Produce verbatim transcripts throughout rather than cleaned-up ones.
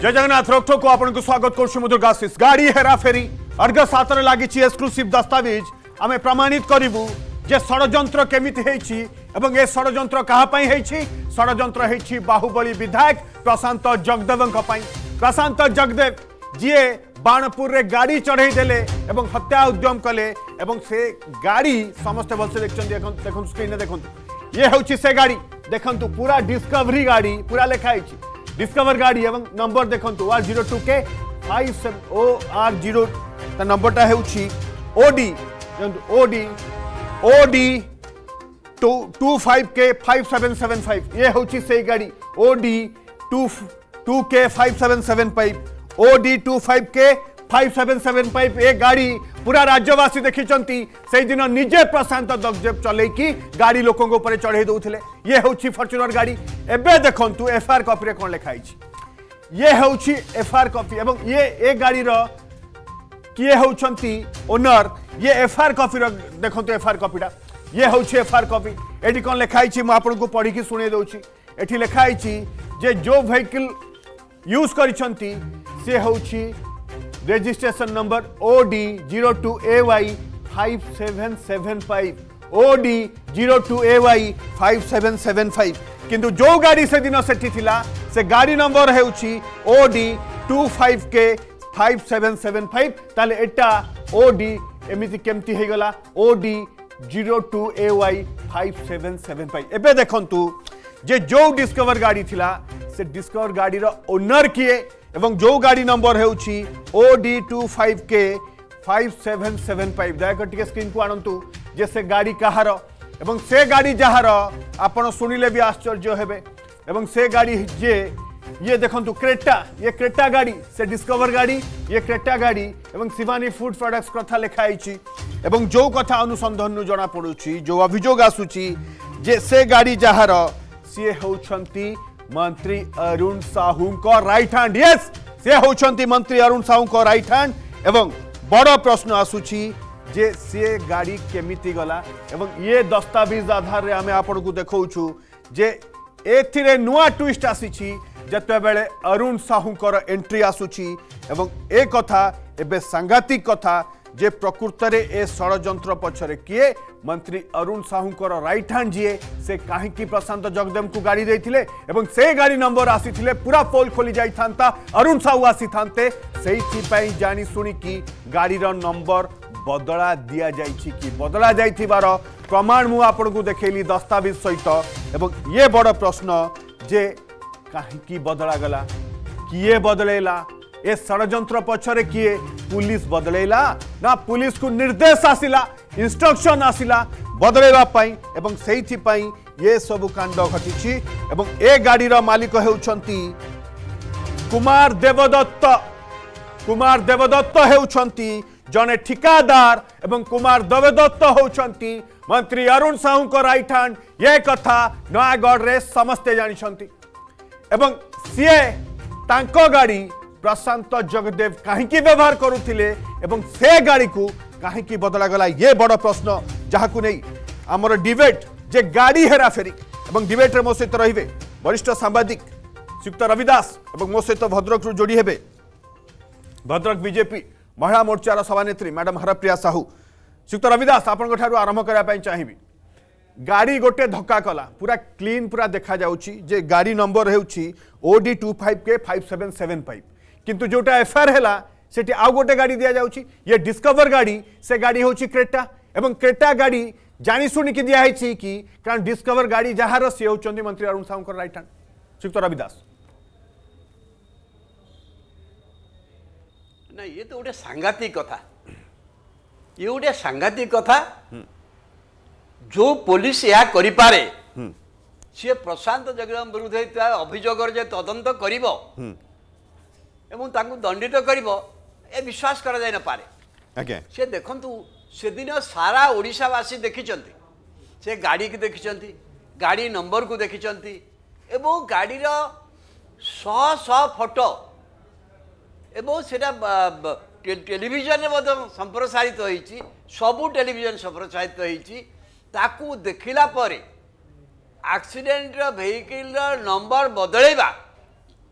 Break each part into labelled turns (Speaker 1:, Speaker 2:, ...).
Speaker 1: जय जगन्नाथ रोकठोक को आपन को स्वागत करछु मधुर गासिस गाड़ी हेरा फेरी अर्घ सातर लागि एक्सक्लूसिव दस्तावेज आमे प्रमाणित करिवु जे षडयंत्र केमिति हेछि एवं ए षडयंत्र कहा पई हेछि षडयंत्र हेछि बाहुबली विधायक प्रशांत जगदेवଙ୍କ पई प्रशांत जगदेव जीए बाणपुर रे गाड़ी चढ़ई देले एवं हत्या उद्यम कले एवं से गाड़ी समस्त भलसे देखछन देखन स्क्रीन रे देखन ये होछि से गाड़ी देखंतु पूरा डिस्कवरी गाड़ी पूरा लिखा हेछि डिस्कवर गाड़ी एवं नंबर देखंतु R zero two K five seven O R zero ता नंबरटा हेउछि OD OD OD two two five K five seven seven five ये होछि से गाड़ी OD two two K five seven seven five OD two five K five seven seven five ए गाड़ी पूरा राज्यवासी देखिचंती से दिन निजे प्रशांत जगदेव चले की गाड़ी लोकों को ऊपर चढ़े दउथिले ये होछि फॉर्च्यूनर गाड़ी एबे देखंतु एफआर कॉपी रे कोन लिखा हिछि ये होछि एफआर कॉपी एवं ये ए गाड़ी रो किए होछंती ओनर ये एफआर कॉपी रो देखंतु एफआर कॉपीडा ये होछि एफआर कॉपी एडी कोन लिखा हिछि म आपन को पढी की सुने दउछि एठी लिखा हिछि जे जो व्हीकल यूज करिसंती से होछि registration number O D zero two A Y five seven seven five O D zero two A Y five seven seven five किंतु जो गाड़ी से दिन सेठी थिला से गाड़ी नंबर हेउछि O D two five K five seven seven five ताले एटा ओ डी एमिति केमति हे गला O D zero two A Y five seven seven five एबे देखंतु जे जो डिस्कवर गाड़ी थिला से डिस्कवर गाड़ी रो ओनर किए एवं जो गाड़ी नंबर हेउछि O D two five K five seven seven five दयाकर टिके स्क्रीन को आनंतु जे से गाड़ी कहार एवं से गाड़ी जहार आपण सुनिले भी आश्चर्य हेबे एवं से गाड़ी जे ये देखंतु क्रेटा ये क्रेटा गाड़ी से डिस्कवर गाड़ी ये क्रेटा गाड़ी एवं शिवानी फूड प्रोडक्ट्स कथा लिखा हिछि एवं जो कथा अनुसंधान जना पड़ुछि जो अभियोग आसुछि जे से गाड़ी जहार सी होछंती मंत्री अरुण साहू को राइट हैंड यस से होछंती मंत्री अरुण साहू को राइट हैंड एवं बड़ प्रश्न आसुछि जे से गाड़ी केमिति गला एवं ये दस्तावेज आधार रे हमें आपन को देखौछु जे एथिरे नुआ ट्विस्ट आसीछि जते बेले अरुण साहू को एंट्री आसुछि एवं ए कथा एबे सांघातिक कथा जे प्रकृत रे ए षडयंत्र पछरे किए मंत्री अरुण साहू को राइट हैंड जीए से कहीं की प्रशांत जगदेव को गाड़ी देथिले एवं से गाड़ी नंबर आसीथिले पूरा पोल खोली जाई थांता अरुण साहू आसी थांते सेही पई जानी सुनी की गाड़ी रो नंबर बदला दिया जाइछि की बदला जाइथिबार प्रमाण मु आपन को देखेली दस्तावेज सहित एवं ये बड़ प्रश्न जे कहीं की बदला गला किए बदलेला ए षडयंत्र पछरे किए पुलिस बदलेला ना पुलिस को निर्देश आसिला इंस्ट्रक्शन आसिला बदलेवा पई एवं सेही पई ये सब कांड घटिछि एवं ए गाड़ी रो मालिक हेउछंती कुमार देवदत्त कुमार देवदत्त हेउछंती जने ठिकादार एवं कुमार देवदत्त होउछंती मंत्री अरुण साहू को राइट हैंड ये कथा नयागढ़ रे समस्ते जानिछंती एवं सीए तांको गाड़ी प्रशांत जगदेव कहीं व्यवहार करुथिले एवं से गाड़ी को कहीं बदला गला ये बड़ प्रश्न जहाँ को नहीं आमर डिबेट जे गाड़ी हेरा फेरी एवं डिबेट रे मो सहित रहिबे वरिष्ठ सांबादिक श्रीयुक्त रविदास एवं मो सहित भद्रक जोड़ी हेबे भद्रक बीजेपी महिला मोर्चार सभानेत्री मैडम हरप्रिया साहू श्रीयुक्त रविदास आपन ठारू आरंभ करबा पई चाहिबी गाड़ी गोटे धक्का कला पूरा क्लीन पूरा देखा जाउची जे गाड़ी नंबर हेउची O D two five K five seven seven five किंतु जोटा एफआईआर हैला सेठी आउ गोटे गाड़ी दिया जाउची ये डिस्कवर गाड़ी से गाड़ी होची क्रेटा एवं क्रेटा गाड़ी जानी सुनी की दिया है कि कारण डिस्कवर गाड़ी जहार सी होचंदी मंत्री अरुण साहू को राइट हैंड श्रीयुक्त रविदास
Speaker 2: ना ये तो गोटे सांघातिक कथा ये गोटे सांघातिक कथा जो पुलिस या करि पारे सी प्रशांत जगदेव विरुद्ध अभियोग जे तदंत करिवो एवं तांको दंडित करिवो ए विश्वास करा जाय न पारे
Speaker 1: ओके
Speaker 2: से देखंतु से दिन सारा ओडिशावासी देखिचंती से गाड़ी की देखिचंती गाड़ी नंबर को देखिचंती एवं गाड़ी रो सौ सौ फोटो एवं सेटा टेलीविजन में संप्रसारित होईची सबु टेलीविजन संप्रसारित होईची ताकू देखिला परे एक्सीडेंट व्हीकल नंबर बदलेबा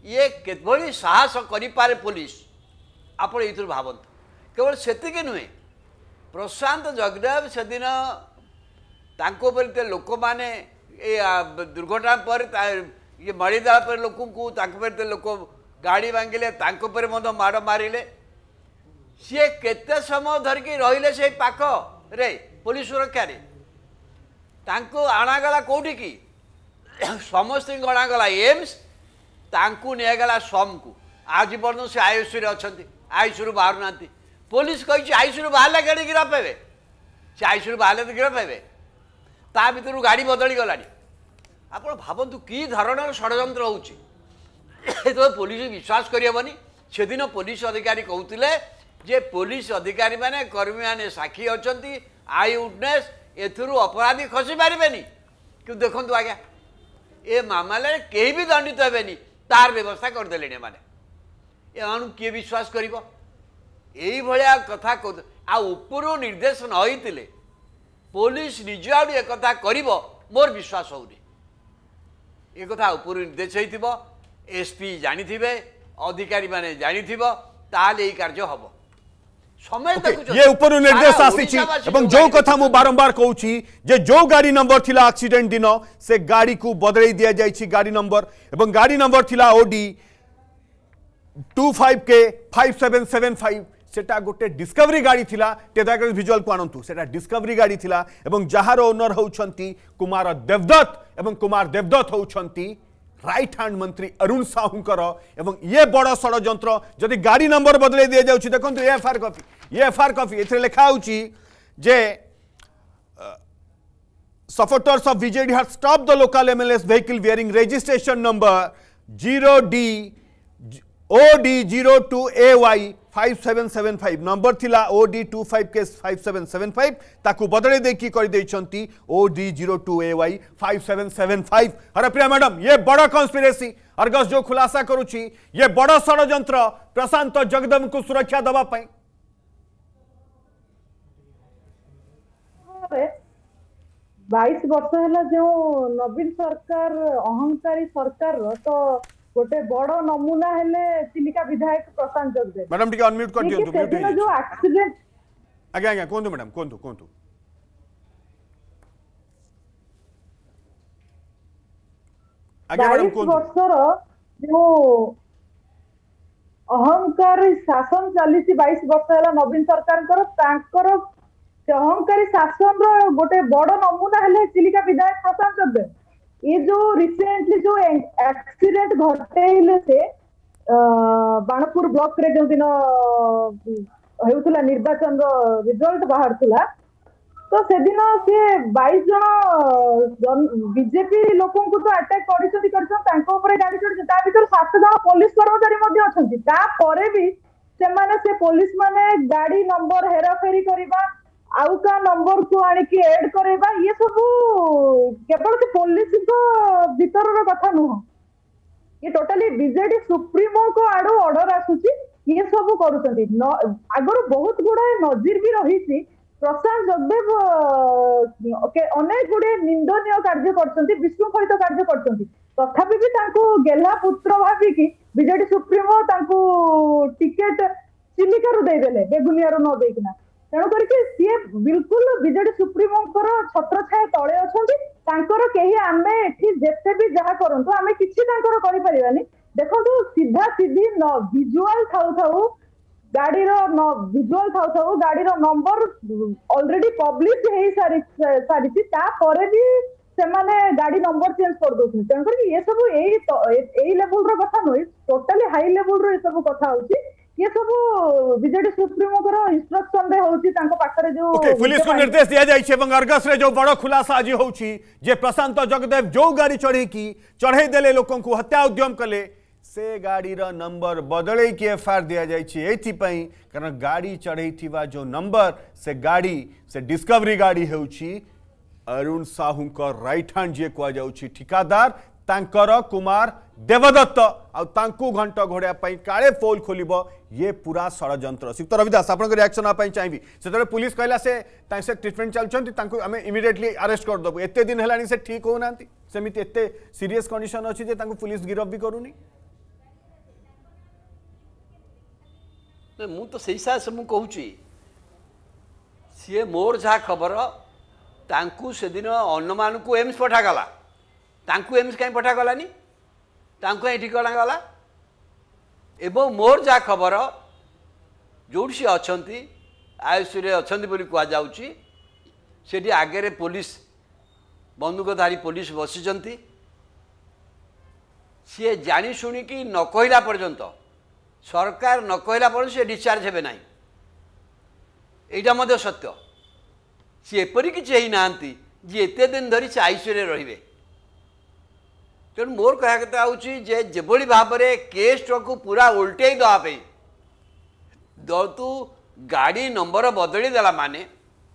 Speaker 2: ये केभली साहस करिपारे पुलिस आपण एथुर भावंत केवल सेतिके नुहे प्रशांत जगदेव से दिन तांको पर लोक माने ए दुर्घटना पर ये मरीदा पर लोक को तांको पर लोक गाड़ी भांगिले तांको पर मधो माड़ मारिले सी केते समय धरिकी रहिले से पाख रे पुलिस सुरक्षा रे तांको आणागला कोठी की समस्त अणागला एम्स तांको निगला सम को आज पर्यटन से आईसीयू रे अछंती आईसीयू बाहर नांती पुलिस कही आईसीयू बाहर गाड़ी गिरफ हे से आईसीयू बाहर तो गिरफ हे ता भर गाड़ी बदली गला आप भावतु कि धरण षड्यंत्र हो पुलिस विश्वास करहबनी से दिन पुलिस अधिकारी कहते जे पुलिस अधिकारी माने कर्मी माने साक्षी अच्छा आई विटनेस एथुरु अपराधी खसी पारे कि देखु आज्ञा ए मामले कहीं भी दंडित हेनी तार व्यवस्था करदे माने एमन किए विश्वास करिबो यही भाया कथा आ उपरू निर्देश न होइतिले पुलिस निज आड़ू एक कथा करिबो मोर विश्वास होउनी ए कथा उपरू निर्देश होइतिबो एसपी जानिथिबे अधिकारी माने जानिथिबो ताले एई कार्य हबो समय देखु
Speaker 1: ये ऊपर निर्देश आसी एवं जो कथा मु बारंबार कहूची जे जो गाड़ी नंबर थिला एक्सीडेंट दिन से गाड़ी को बदलै दिया जाइछि गाड़ी नंबर एवं गाड़ी नंबर थिला OD two five K five seven seven five सेटा गोटे डिस्कवरी गाड़ी थिला टेदाकर विजुअल को आणंतु सेटा डिस्कवरी गाड़ी थिला एवं जहार ओनर होउछंती कुमार देवदत्त एवं कुमार देवदत्त होउछंती राइट हैंड मंत्री अरुण साहूंकर एवं ये बड़ षड्यंत्र जदि गाड़ी नंबर बदलै दिया जाउछि देखंतु एफआर कॉपी एफआर कॉपी एथरे लिखा होउछि जे supporters of BJD have stop the local MLA's vehicle wearing registration number zero D O D zero two A Y five seven seven five number थिला O D two five K five seven seven five ताकू बदले देखी कर देइछंती O D zero two A Y five seven seven five. अरे Priya madam ये बड़ conspiracy Argus जो खुलासा करुची ये बड़ षड्यंत्र प्रशांत जगदम को सुरक्षा दबा पई
Speaker 3: बाईस वर्ष है जो नवीन सरकार अहंकारी सरकार तो गोटे बड़ नमूना हेले चिलिका विधायक प्रशांत जगदेव
Speaker 1: मैडम टिके अनम्यूट कर दियंतु म्यूट हे
Speaker 3: जो एक्सीडेंट
Speaker 1: आगे आगे कोंतु मैडम कोंतु कोंतु आगे मैडम कोंतु
Speaker 3: वर्षर जो अहंकारी शासन चली बाईस वर्ष है नवीन सरकार तांकर अहंकारी शासन रो गोटे बड़ नमूना हेले चिलिका विधायक प्रशांत जगदेव ये जो रिसेंटली जो एक्सीडेंट घटेले से बाणपुर ब्लॉक रे जो दिन हेउतला निर्वाचन रो रिजल्ट बाहर थिला तो से दिन से बाईस जन बीजेपी लोकों को तो अटैक करिसथि करछन तांको ऊपर गाड़ी चढ़ी ता भीतर सात जन पुलिस कर्मचारी मध्ये अछंती ता परे भी से माने से पुलिस माने गाड़ी नंबर हेराफेरी करबा आउ का नंबर को आने की ऐड करेबा ये सब केवल से पुलिस को भीतर रो कथा नुह ये टोटली बीजेडी सुप्रीमो को आडो ऑर्डर आसुची ये सब करूछंती आगर बहुत गुडा नजीर भी रही प्रशांत जगदेव अनेक गुडे निंदनीय कार्य करछंती विशृंखलित कार्य करछंती तथापि भी तांको गेला पुत्र भाबी की बीजेडी सुप्रीमो तांको टिकेट चिलिका रो दे देले बेगुनिया रो न देकिना तेणु करके सी बिल्कुल बीजेडी सुप्रीमो छत्र छाया तले अच्छा कहीं आम एते भी जहाँ करूँ आम कि करें देखो सीधा सीधी विजुआल थाउ थाउ गाड़ी विजुआल थाउ थाउ गाड़ी नंबर ऑलरेडी पब्लिश हो सारी सारी भी से माने गाड़ी नंबर चेंज कर दो तेणुक ये सब यही लेवल रो कथा नुह टोटाली हाई लेवल रो ये सब कथा होची ये सब बीजेडी सुप्रीमो को इंस्ट्रक्शन रे होची तांको पाखरे जो
Speaker 1: ओके पुलिस को निर्देश दिया जाय छे एवं अर्गस रे जो बड़ खुलासा आज होची जे प्रशांत जगदेव जो गाड़ी चढ़ी की चढ़ाई देले लोकन को हत्या उद्यम कले से गाड़ी रा नंबर बदले की एफआईआर दिया जाय छे एथि पई कारण गाड़ी चढ़ई थिवा जो नंबर से गाड़ी से डिस्कवरी गाड़ी होची अरुण साहू को राइट हैंड जे को जाउची ठिकादार तांकर कुमार देवदत्त आ तांकु घंट घोड़ा काले पोल खोलिबो ये पूरा षड्यंत्र सिक्त रविदास आपन रिएक्शन आ चाहिए से पुलिस कहला से से ट्रीटमेंट चलछंती आम इमिडिएटली अरेस्ट कर दबु एते दिन हेलानी से ठीक हो नांती सेमिति एते सीरियस कंडीशन अछि जे तांकु पुलिस गिरफ भी करूनी
Speaker 2: मु तो सही हिसाब से मुझे कहूँ सी मोर जहाँ खबर तांकु से दिन अन्न मान को एम्स पठागला तांकु एम्स कहीं पठागलानी तांकु कहीं ठीक गला एवं मोर जहाँ खबर जो सी अच्छा आयुष अच्छा कहुच्छी से आगे पुलिस बंदूकधारी पुलिस बसी सी जानी शुणिकी न कहला पर्यंत सरकार न कहला पर्यंत सी डिस्चार्ज हे ना यहाँ मध्य सत्य सी एपरी किसी ना जी एत दिन धरी से आईसीयू रे तेणु मोर कह कथा हूँ जो भाव में केस को पूरा उल्टे देवाई तू गाड़ी नंबर बदली देला माने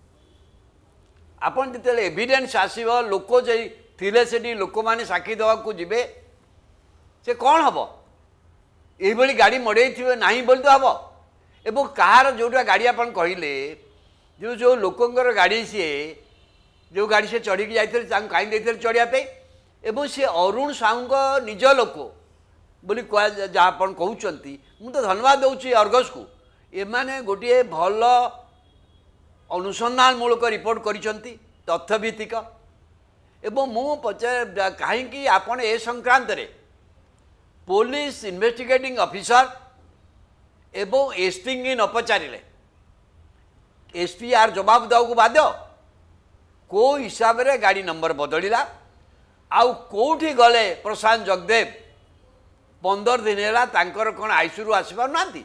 Speaker 2: आपन जिते एविडेंस आसो लोक थे से लोक मैंने साक्षी देवाक जी से कौन हम ये गाड़ी मड़े थे ना बोली तो हम एवं कहार जोटा गाड़ी आप कहले जो जो लोकंर गाड़ी सी जो गाड़ी से चढ़ी जाते कहीं चढ़ापे एवं सी अरुण साहू निज लोक बोली जहाँ आप कहते मुझे धन्यवाद दूसरी अर्गस को एमाने गोटे भल अनुसंधान मूलक रिपोर्ट करिसंती तथ्यभित्तिक एवं मु पचार कहीं आपण ए संक्रांत रे पुलिस इन्वेस्टिगेटिंग ऑफिसर एवं एसपी की न पचारे एसपी आर जवाब देवाक बाध्य को हिसाब रे गाड़ी नंबर बदलिला आउ कोठी गले प्रशांत जगदेव पंदर दिन है तांकर कौन आईसीयू आसी पार नांती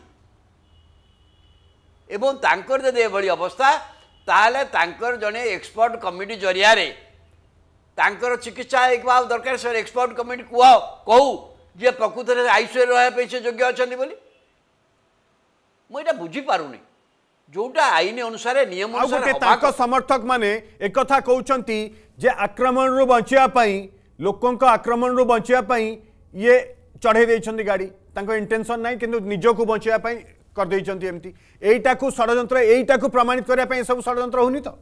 Speaker 2: एवं तांकर जदि एभली अवस्था ताहले तांकर जने एक्सपर्ट कमिटी जरिया रे तांकर चिकित्सा एक बार दरकार सर एक्सपर्ट कमिटी कह कहू जे प्रकृत में आईसीयू रहा से योग्य अच्छा बोली मुझे बुझी पारुनी जोटा आईन अनुसार नियम अनुसार
Speaker 1: समर्थक माने एक कथा कहउचंती जे आक्रमण रु बचिया पई लोकों को आक्रमण रु बचिया पई ये चढ़े देइछंती गाड़ी तांको इंटेंशन नाही किंतु निजो को बचिया पई कर देइछंती एमती एइटा को षडयंत्र एइटा को प्रमाणित करिया पई सब षडयंत्र होनी तो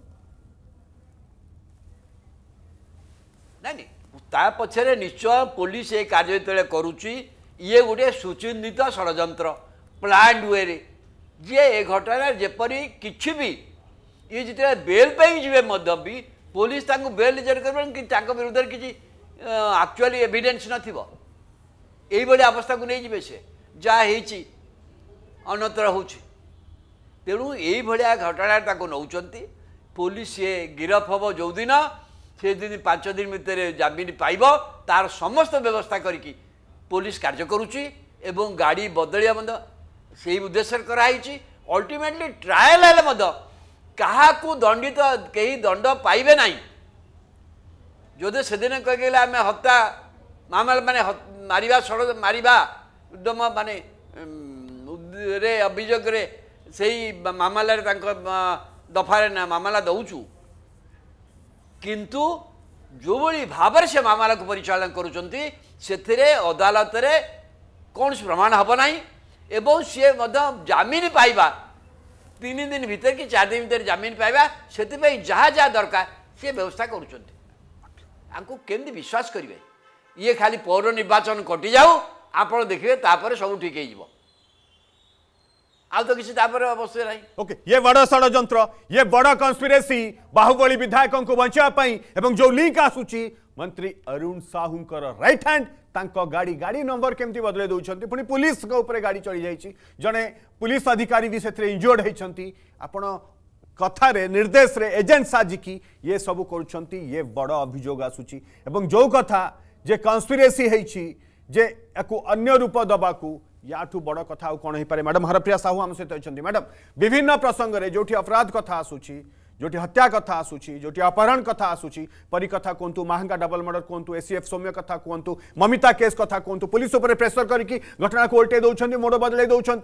Speaker 2: नहीं ता पछरे निश्चय पुलिस ए कार्य तले करूची ये गोटे सुचिंतित षडयंत्र प्लान वे रे जे ए घटना जेपरी किछि भी ये जिते बेल पे जीवे मध्य भी पुलिस तांको बेल रिजेक्ट करबन कि तांको विरुद्ध किछि एक्चुअली एविडेंस नथिबो एई बडी अवस्था को नै जीवे से जा हेछि अनतर होछि तेणु यही भाया घटना ताको नौचंती पुलिस ये गिरफ हम जो दिन से दिन पांच दिन भितर जमीन पाइब तार समस्त व्यवस्था करिकी पुलिस कार्य करुच्ची एवं गाड़ी बदलिया मध्य से उद्देश्य कराई अल्टीमेटली ट्रायल हेले मध्य काहाकू दंडित कहीं दंड पाइबे नहीं जो से दिन कह आम हत्या मामला माने मारिबा सड़ मारिबा उद्यम माने रे अभियोग रे सही मामला रे तांको दफारे ना मामला दउचु किंतु जो बड़ी भाव से मामला को परिचालन करुचंती सेथिरे अदालत रे कौन प्रमाण हब नहीं एवं सी जमीन पाइबा तीन दिन भीतर कि चार दिन भीतर जमीन पाइबा से जहाँ जहाँ दरकार सी व्यवस्था करुँच केमती विश्वास करेंगे ये खाली पौर निर्वाचन कटि जाऊ आप देखिए तापर सब ठीक हो आ तो किसी अवश्य नहीं
Speaker 1: ओके ये बड़ षडयंत्र ये बड़ कन्स्पिरेसी बाहुबली विधायकों को बचाई एवं जो लिंक आसूची मंत्री अरुण साहूंकर राइट हैंड तांको गाड़ी गाड़ी नंबर केमती बदले दउछंती पुनी पुलिस को ऊपर गाड़ी चढ़ी जाइछि जने पुलिस अधिकारी भी सेथरे इंजर्ड हेछंती आपण कथा रे निर्देश रे एजेंट साजिकी ये सब करूछंती ये बड़ अभियोग आसूची एवं जो कथा जे कन्स्पिरेसी हेछि जे एको अन्य रूप दबाकू याठू बड़ कथा कौन हो पारे मैडम हरप्रिया साहू आम सहित अच्छा मैडम विभिन्न प्रसंग में जो अपराध कथा आसूची जो हत्या कथा आसूची जो अपहरण कथा आसूची परी कथा कहतु महंगा डबल मर्डर कहतु एसीएफ सौम्य कथा कहतु ममिता केस कथा कहतु पुलिस उपर प्रेसर करके घटना को उल्टे दौरान मोड़ बदल दौरान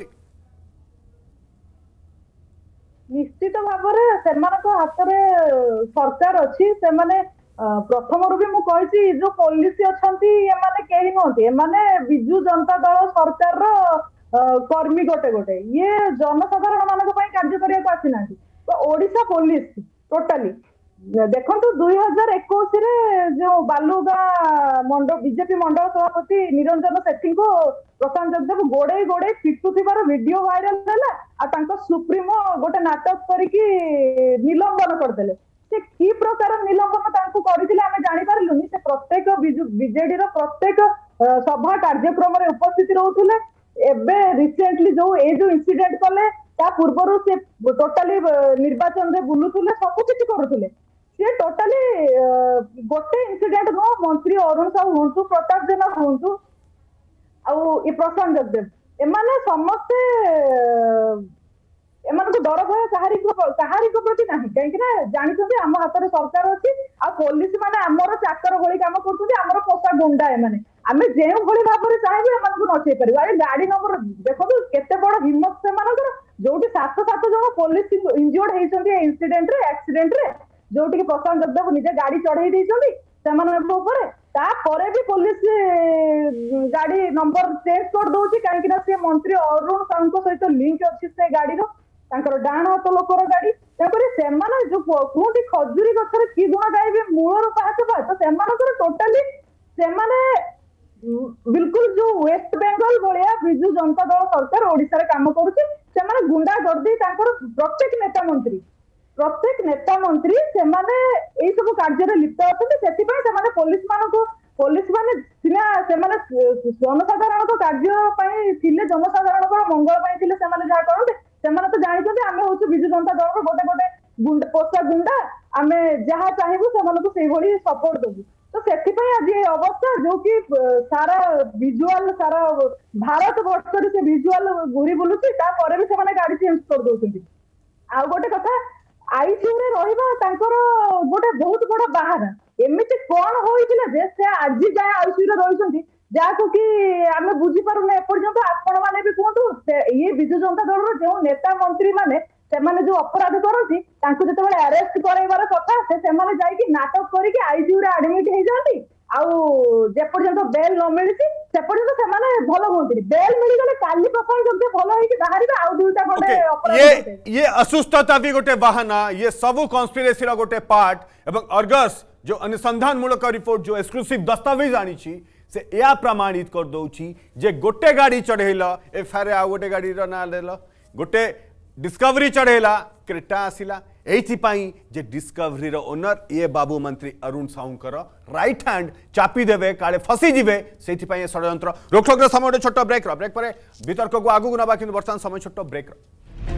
Speaker 3: निश्चित भाव हाथ में सरकार अच्छी से प्रथम रू भी मुझे जो पुलिस अच्छा कहीं नुहति विजु जनता दल सरकार कर्मी गोटे गोटे ये जनसाधारण मान कार्य करने आसी ना तो ओडिशा पुलिस टोटाली देखो दुई हजार एकुश जो बालुगा मंडल बीजेपी मंडल सभापति निरंजन सेठी को प्रशांत जगदेव गोड़े गोड़े पिटुथिबार वीडियो वायरल है आ सुप्रीमो गोटे नाटक करके निलंबन करदेले से कि प्रकार निलंबन तांको करथिले आमे जानि पारलुनी से प्रत्येक बीजेडी रो प्रत्येक सभा कार्यक्रम रे उपस्थित रहउथिले एबे रिसेंटली जो ए जो इंसिडेंट कले ता पूर्वरु से टोटली निर्वाचन रे बुलुथिले सब किछि करूथिले से टोटली गोटे इंसिडेंट नो मंत्री अरुण साहू हुंतु प्रताप जेना हुंतु आउ ए प्रशांत जगदेव एमाने समस्ते एमान को डर भय कहारी को कहारी को प्रति नाही काहे ना जानि छथि हम हाथ रे सरकार अछि आ पुलिस माने हमर चाकर भଳି काम करथि हमर पोसा गुंडा एमाने आमे जेउ भଳି भाबरे चाहेबे एमान को नचै परिबा ए गाड़ी नंबर देखो केते बड़ हिम्मत से मानकर जोटी सात सात जण पुलिस इंजर्ड हेइछन्ती इंसिडेंट रे एक्सीडेंट रे जोटी के प्रशांत जगदेव निजे गाड़ी चढ़ाई देइछन्ती सेमान ऊपर ता परे भी पुलिस गाड़ी नंबर चेंज कर दउची काहे कि से मंत्री अरुण साहू को सहित लिंक अछि से गाड़ी रो तांकर डाण हाथ लोकर गाड़ी तेपरि सेमाने जो कोठी खजुरी गछरे की गुण गाइबे मूलर पाहत बा तो सेमानकर टोटली सेमाने बिल्कुल जो वेस्ट बेंगल भलिया बिजू जनता दल सरकार ओडिसा रे काम करूची सेमाने गुंडा गर्दी तांकर प्रत्येक नेता मंत्री प्रत्येक नेता मंत्री सेमाने एई सब कार्य रे लिप्त अछन सेति पय सेमाने पुलिस मानको पुलिस माने सिना सेमाने जनसाधारण को कार्य पय थिले जनसाधारण को मंगल पय थिले सेमाने जा करते सेमाने तो जानि छथि आमे होछु बिजू जनता दल रो गोटे गोटे गुंडा पोसा गुंडा आमे जहा चाहेबु सेमाने को सेही भली सपोर्ट देबु तो सेति पय आज ए अवस्था जो कि सारा विजुअल सारा भारत वर्ष रे से विजुअल घुरी बुलुची ता परे भी सेमाने गाड़ी चेंज कर दोछथि आ गोटे कथा आईसीयू रे रहिबा तांकर गोटे बहुत बड़ बाहाना एमिति कोन होइतिला जे से आज जाय आईसीयू रे रहिसंती जाको कि आमे बुझी पारु ने पर्यंत आपण माने भी कोंतु ये बिजू जनता दल रो जो नेता मंत्री माने सेमाने जो अपराध करती तांको जतबे अरेस्ट करैबार कथा से सेमाने जाई कि नाटक करी कि आईसीयू रे एडमिट हे जांती आउ जे पर्यंत बेल न मिलिसी से पर्यंत सेमाने भलो होंती बेल मिली गले काली प्रकार जब भलो होई कि बाहरीबा आउ दुटा गोटे अपराध
Speaker 1: ये ये असुस्थता भी गोटे बहाना ये सब कॉन्स्पिरेसी रो गोटे पार्ट एवं अर्गस जो अनुसंधान मूलक रिपोर्ट जो एक्सक्लूसिव दस्तावेज आनी छी से या प्रमाणित कर दउची जे गोटे गाड़ी चढ़ेला एफआर आ गोटे गाड़ी रो ना लेला गोटे डिस्कवरी चढ़ेला क्रेटा आसिला एथि पाई जे डिस्कवरी रो ओनर ये बाबू मंत्री अरुण साहूकर राइट हैंड चापी देवे काले फसी जिवे सेथि पाई षडयंत्र रोकठोक रो समय छोटो ब्रेक रो ब्रेक परे वितर्क को आगु नबा किंतु वर्तमान समय छोटो ब्रेक रो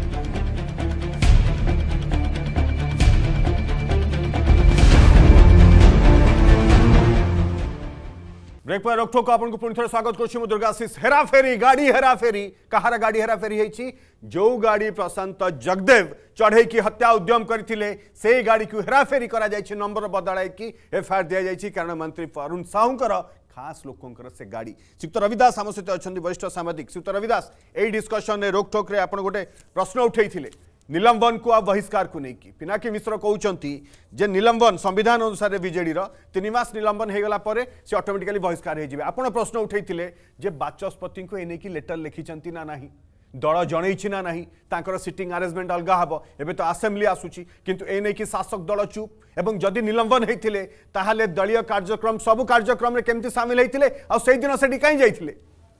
Speaker 1: ब्रेक पर रोकठोक आपन को पुणी थे स्वागत करुँ दुर्गाशीष हेराफेरी गाड़ी हेराफेरी कहार गाड़ी हेराफेरी है जो गाड़ी प्रशांत जगदेव चढ़े की हत्या उद्यम करथिले से गाड़ी को हेराफेरी करा जायछि नंबर बदलाय की एफआईआर दिया जायछि कारण मंत्री अरुण साहूकर खास लोकंकर से गाड़ी श्रीयुक्त रविदास आम सहित अच्छा वरिष्ठ सांबादिक श्रीयुक्त रविदास यही डिस्कसन में रोकठोक रे आपन गोटे प्रश्न उठेइथिले निलंबन को आ बहिष्कार को लेकिन पिनाकी मिश्र कहते जे निलंबन संविधान अनुसार बीजेडी तीन मास निलंबन हो गला से ऑटोमेटिकली बहिष्कार हो आपड़ प्रश्न उठेइथिले जे बाचस्पति को एने की लेटर लिखिंट ना नहीं दल जन ना नहीं तांकर सिटिंग अरेंजमेंट अलग हम एवं तो आसेम्बली आसूची किंतु एने की शासक दल चुप एवं जदि निलंबन होते ताहले दलीय कार्यक्रम सबु कार्यक्रम रे केमती सामिल होते आउ दिन से कहीं जाइथिले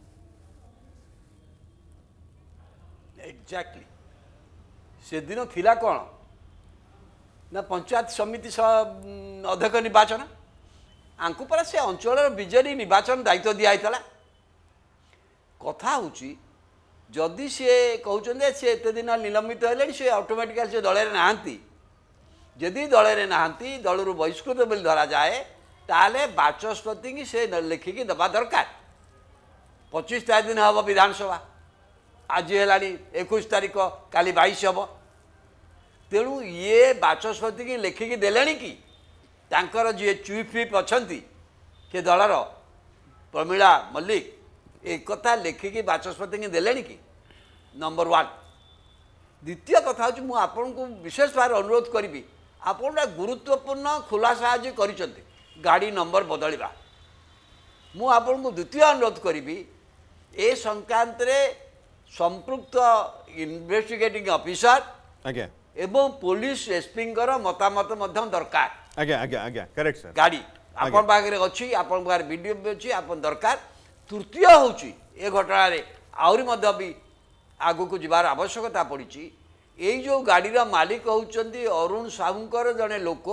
Speaker 2: एग्जैक्टली से दिन थिला कौन ना पंचायत समिति अध्यक्ष निर्वाचन आंकु पर से अंचल बीजेडी निर्वाचन दायित्व दिखाई कथा हूँ जदि सी कहते सी एत दिन निलंबित है सी ऑटोमेटिकली से दल नहांती जदि दल नहांती दलू बहिष्कृत बोली धरा जाए ताले बाचस्पति की से लिखिकी दबा दरकार पच्चीस तारीख दिन हम विधानसभा आज है इक्कीस तारीख काली बाईस हम तेणु ये बाचस्पति की लिखिकी देले कि तांकर जी चीफ व्हिप अच्छी के दलर प्रमीला मल्लिक एक कथा लिखिकी बाचस्पति की देले कि नंबर वन द्वितीय कथा हूँ मुझे आपन को विशेष भाव अनुरोध करी आप गुरुत्वपूर्ण खुलासा आज कर गाड़ी नंबर बदलवा मु आपन को द्वितीय अनुरोध करी ए संक्रांत रे संपृक्त इन्वेस्टिगेटिंग ऑफिसर एवं पुलिस एसपी मतामत मध्य दरकार
Speaker 1: आज्ञा आज्ञा आज्ञा करेक्ट सर
Speaker 2: गाड़ी आपण पाखे अच्छी आपण पाखे वीडियो भी अच्छी आपण दरकार तृतीय हूँ ए घटना आहरी भी आगु को जीवार आवश्यकता पड़ी यही जो गाड़ी मालिक होउचंदी अरुण साहूकर जड़े लोक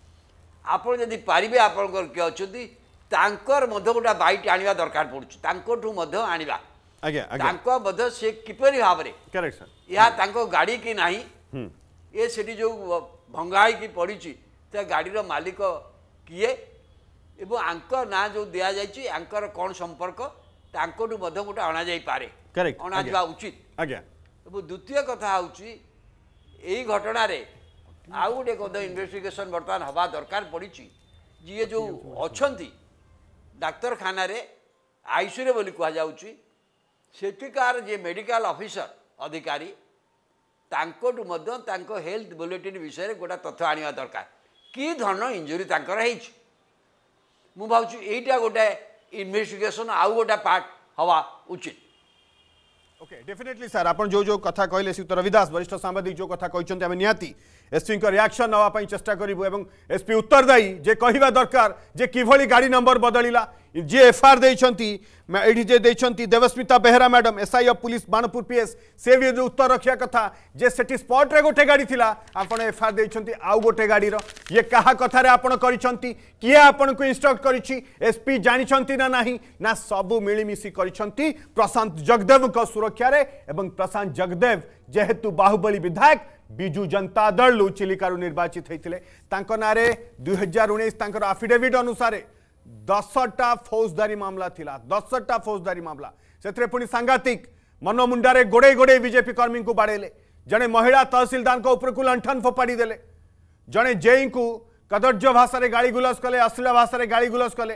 Speaker 2: आपण जदि पारिबे आपणकर किए अच्छी तांकर मध्य गोटा बाइट आनिबा दरकार पड़ुछि तांकोठु मध्य आनिबा
Speaker 1: आज्ञा आज्ञा
Speaker 2: तांको मध्य से किपरि भाव रे
Speaker 1: करेक्ट सर
Speaker 2: या तांको गाड़ी की नाही ये सेठी जो भंगाई की पड़ी ता गाड़ीर मालिक किए एवं आंक ना जो दिया जाइछि आंकर कौन संपर्क तांकोठु मध्य गोटा अणा जाई पारे
Speaker 1: करेक्ट
Speaker 2: अणा जा उचित
Speaker 1: आज्ञा
Speaker 2: एवं द्वितीय कथा होछि एई घटना रे आउ गोटे कद इन्वेस्टिगेशन बर्तमान हवा दरकार पड़ी जी जो अच्छी डाक्तरखाना रे आईसीयू बोली कह जाउछि सेठिकार जे मेडिकल ऑफिसर अधिकारी तांकोटु मध्य तांको हेल्थ बुलेटिन विषय गोटा तथ्य आनिबा दरकार कि धरण इंजुरी तांकर हेछि मु भावछु एटा गोटे इन्वेस्टिगेशन आउ गोटा पार्ट हवा उचित
Speaker 1: ओके डेफिनेटली सर आप जो जो कथा कहले श्रीयुक्त रविदास वरिष्ठ सांबादिक जो कथा कहते आम निहाती एसपी रिएक्शन नापी चेष्टा करूँ और एसपी उत्तरदायी जे कहवा दरकार जे किभली गाड़ी नंबर बदलिला जी एफआईआर देइछंती एठी जे देइछंती Debasmita Behera madam SI of police Banapur PS से भी उत्तर रखिया कथा जे सेठी स्पॉट रे गोटे गाड़ी थिला आपण एफआईआर देइछंती आउ गोटे गाड़ी रो ये कहा कथा रे आपण करिछंती किए आपण को इंस्ट्रक्ट करिछि एसपी जानिछंती ना नाही ना सबु मिलीमिशी करिछंती प्रशांत जगदेव को सुरक्षा रे एवं प्रशांत जगदेव जेहेतु बाहुबली विधायक बिजु जनता दल चिलिकारु निर्वाचित होते तांको नारे दुई हजार उन्नीस तांकर आफिडेविट अनुसार दसटा फौजदारी मामला थिला दसटा फौजदारी मामला से पुणी सांघातिक मनमुंडारे गोड़े गोड़े बीजेपी कर्मी को बाड़ेले जड़े महिला तहसिलदार को ऊपर को लंठन फोपाड़ी देले जड़े जेई को कदर्य भाषा गाड़ी गुलस कले अश्लील भाषा गाड़ी गुलस कले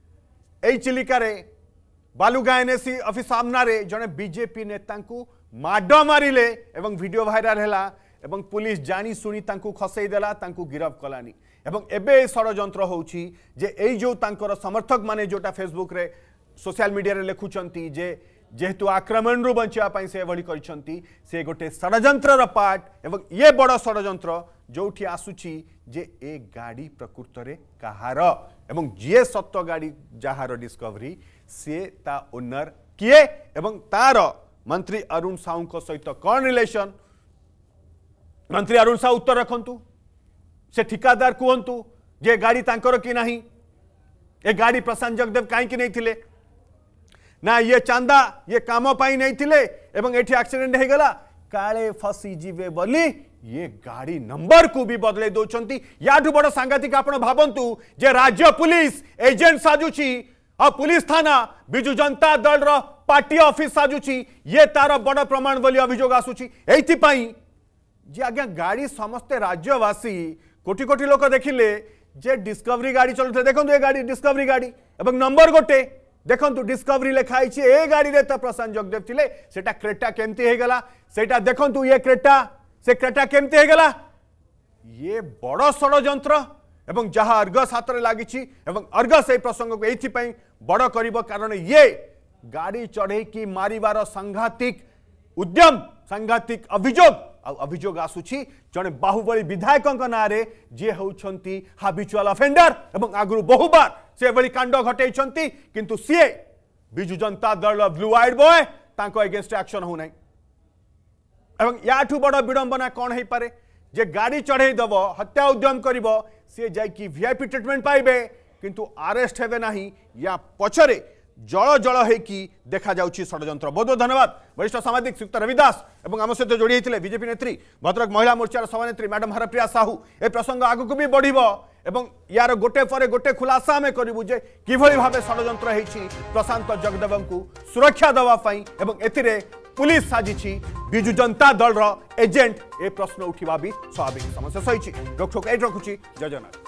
Speaker 1: यही चिलिकार बालुगाँ एनएसी ऑफिस सामने जड़े बीजेपी नेता माड मारिले एवं वीडियो भाइराल है एवं पुलिस जानी शुणी तांकु खसई देला तांकु गिरफ कलानी एवं एबे षड़यंत्र होउछि जे एई जो तांकर समर्थक माने जोटा फेसबुक रे सोशल मीडिया रे लेखुचंती जे जेहेतु आक्रमण रु बंचिया पई से एभली करिसंती से गोटे षड़यंत्र र पार्ट एवं ये बड़ षड़यंत्र जोठी आसुछि जे ए गाड़ी प्रकृत रे कहार एवं जे सत्य गाड़ी जहार डिस्कवरी से ता ओनर किए एवं तार मंत्री अरुण साहू को सहित कौन रिलेशन मंत्री अरुण साहू उत्तर रखंतु से ठिकादार कहतु जे गाड़ी तांकर कि नहीं ए गाड़ी प्रशांत जगदेव कहीं नहीं थिले ना ये चांदा ये काम पाई नहीं थिले एवं एठी एक्सीडेंट हो गला काले फसी जीवे बोली ये गाड़ी नंबर को भी बदले दौरान याठू बड़ सांघातिक आपण भावंतु जे राज्य पुलिस एजेंट साजुची और पुलिस थाना बिजु जनता दल रो पार्टी ऑफिस साजुची ये तार बड़ प्रमाण बोली अभियोग आसुची एइथिपाई जे आज्ञा गाड़ी समस्ते राज्यवासी कोटी कोटी लोक देखिले जे डिस्कवरी गाड़ी चलुथे देखो ये गाड़ी डिस्कवरी गाड़ी एवं नंबर गोटे देखो डिस्कवरी लिखाई ए गाड़ी रे तो प्रशांत जगदेव थिले सेटा क्रेटा केमती हे गला सेटा देखो ये क्रेटा से क्रेटा केमती हे गला ये बड़ षड़यंत्र एवं जहाँ अर्गस हाथ में लगी अर्गस ये प्रसंग को ये बड़ कर कारण ये गाड़ी चढ़े की मारिबार सांघातिक उद्यम सांघातिक अभियोग अभियोग आसुची जड़े बाहुबली विधायक नारे जी होती हाबिचुआल अफेंडर एवं आगु बहुबार से भली कांड घटे किंतु CA Biju Janata Dal blue eyed boy तांको एगेंस्ट एक्शन हो नहीं एवं याठू बड़ विडंबना कौन हो पारे जे गाड़ी चढ़े दब हत्या उद्यम कर सी जाकि वीआईपी ट्रिटमेंट पाइबे किंतु अरेस्ट हेबे नहीं या पछरे जल जल होगी देखा जाउछि षड़यंत्र। बहुत बहुत धन्यवाद वरिष्ठ सामाजिक श्रीयुक्त रविदास और आम सहित जोड़ी होते बीजेपी नेत्री भद्रक महिला मोर्चार सभानेत्री मैडम हरप्रिया साहू ए प्रसंग आगक भी बढ़िबो एवं यार गोटे पर गोटे खुलासा आम करूँ जे किभली भाव षड़यंत्र होइछि प्रशांत जगदेव को सुरक्षा देवाई एवं एथिरे पुलिस साजिछि बिजु जनता दल रो एजेंट ए प्रश्न उठिबा भी स्वाभाविक समस्या सही रोकठोक एट रखुछि। जय जगन्नाथ।